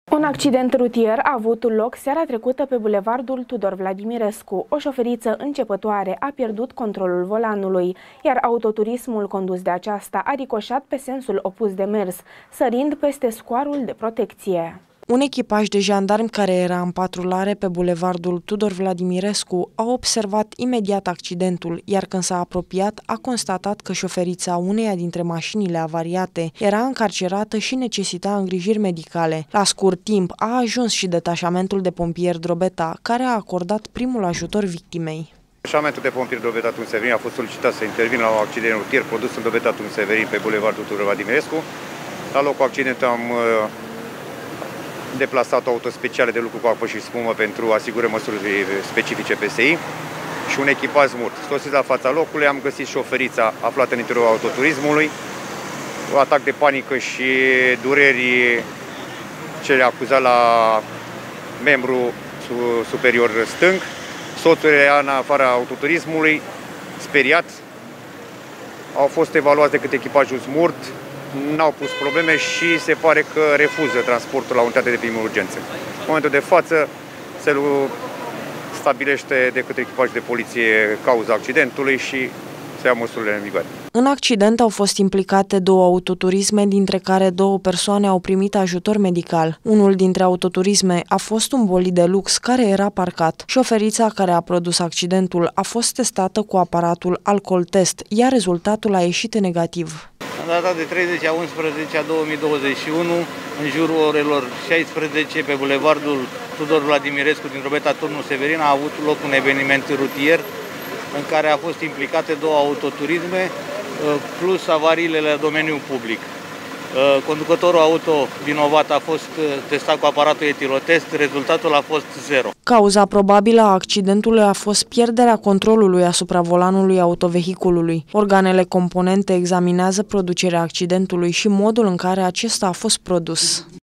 Un accident rutier a avut loc seara trecută pe bulevardul Tudor Vladimirescu. O șoferiță începătoare a pierdut controlul volanului, iar autoturismul condus de aceasta a ricoșat pe sensul opus de mers, sărind peste scoarul de protecție. Un echipaj de jandarmi care era în patrulare pe bulevardul Tudor Vladimirescu a observat imediat accidentul, iar când s-a apropiat, a constatat că șoferița uneia dintre mașinile avariate era încarcerată și necesita îngrijiri medicale. La scurt timp a ajuns și detașamentul de pompieri Drobeta, care a acordat primul ajutor victimei. Detașamentul de pompieri Drobeta Tun Severin a fost solicitat să intervină la un accident rutier produs în Drobeta Tun Severin pe bulevardul Tudor Vladimirescu. La locul accidentului am deplasat auto speciale de lucru cu apă și spumă pentru a asigura măsuri specifice PSI și un echipaj mult. Sosiți la fața locului, am găsit șoferița aflată în interiorul autoturismului, un atac de panică și dureri ce le-a acuzat la membru superior stâng. Soțul era în afara autoturismului, speriat. Au fost evaluați de către echipajul SMURT, n-au pus probleme și se pare că refuză transportul la unitate de primă urgență. În momentul de față se stabilește de către echipajul de poliție cauza accidentului și se ia măsurile în vigoare. În accident au fost implicate două autoturisme, dintre care două persoane au primit ajutor medical. Unul dintre autoturisme a fost un bolid de lux care era parcat. Șoferița care a produs accidentul a fost testată cu aparatul alcool test, iar rezultatul a ieșit negativ. În data de 30/11/2021, în jurul orelor 16, pe bulevardul Tudor Vladimirescu din Drobeta Tun Severin, a avut loc un eveniment rutier în care a fost implicate două autoturisme plus avariile la domeniul public. Conducătorul auto vinovat a fost testat cu aparatul etilotest, rezultatul a fost 0. Cauza probabilă a accidentului a fost pierderea controlului asupra volanului autovehiculului. Organele componente examinează producerea accidentului și modul în care acesta a fost produs.